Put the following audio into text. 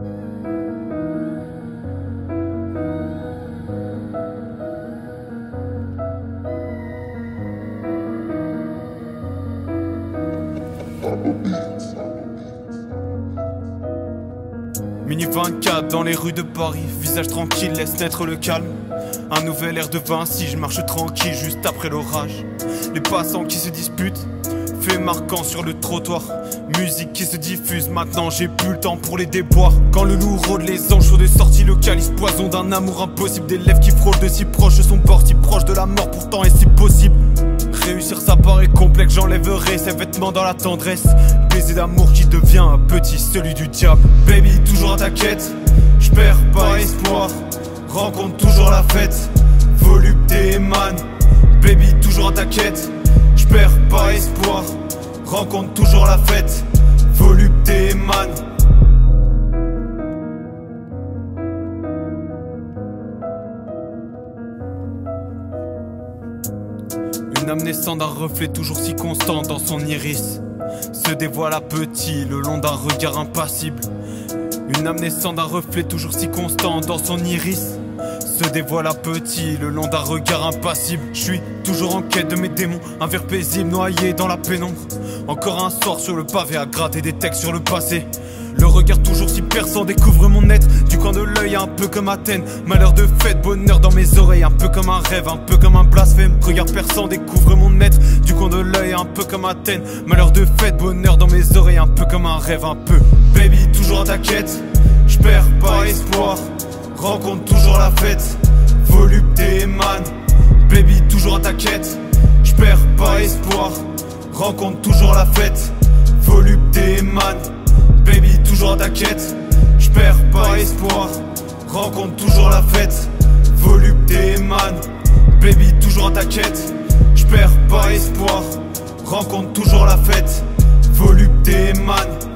Mini 24 dans les rues de Paris, visage tranquille, laisse naître le calme. Un nouvel air de Vinci, je marche tranquille juste après l'orage. Les passants qui se disputent, fait marquant sur le trottoir. Musique qui se diffuse, maintenant j'ai plus le temps pour les déboires. Quand le loup rôde les anges sur des sorties, le calice poison d'un amour impossible. Des lèvres qui frôlent de si proche de son bord, si proche de la mort pourtant est si possible. Réussir ça paraît complexe, j'enlèverai ses vêtements dans la tendresse. Baiser d'amour qui devient un petit, celui du diable. Baby, toujours à ta quête, j'perds pas espoir. Rencontre toujours la fête, volupté émane. Baby, toujours à ta quête, j'perds pas espoir. Rencontre toujours la fête, volupté émane. Une âme naissant d'un reflet toujours si constant dans son iris se dévoile à petit le long d'un regard impassible. Une âme naissant d'un reflet toujours si constant dans son iris se dévoile à petit le long d'un regard impassible. Je suis toujours en quête de mes démons, un ver paisible noyé dans la pénombre. Encore un soir sur le pavé à gratter des textes sur le passé. Le regard toujours si perçant découvre mon être du coin de l'œil, un peu comme Athènes. Malheur de fête, bonheur dans mes oreilles, un peu comme un rêve, un peu comme un blasphème. Regard perçant découvre mon être du coin de l'œil, un peu comme Athènes. Malheur de fête, bonheur dans mes oreilles, un peu comme un rêve, un peu. Baby, toujours à ta quête, j'perds pas espoir. Rencontre toujours la fête, volupté émane. Baby, toujours à ta quête, j'perds pas espoir. Rencontre toujours la fête, volupté émane. Baby, toujours à ta quête, j'perds pas espoir. Rencontre toujours la fête, volupté émane. Baby, toujours à ta quête, j'perds pas espoir. Rencontre toujours la fête, volupté émane.